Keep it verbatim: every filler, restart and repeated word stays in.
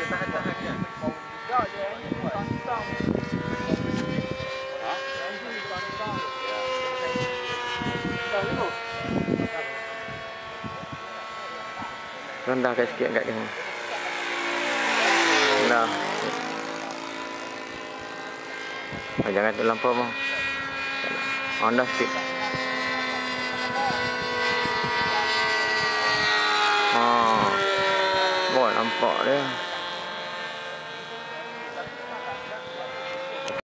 Rendahkan sikit kat sini. Nah. Oh, jangan terlampau bang. Rendah sikit. Oh. Oh, nampak dia.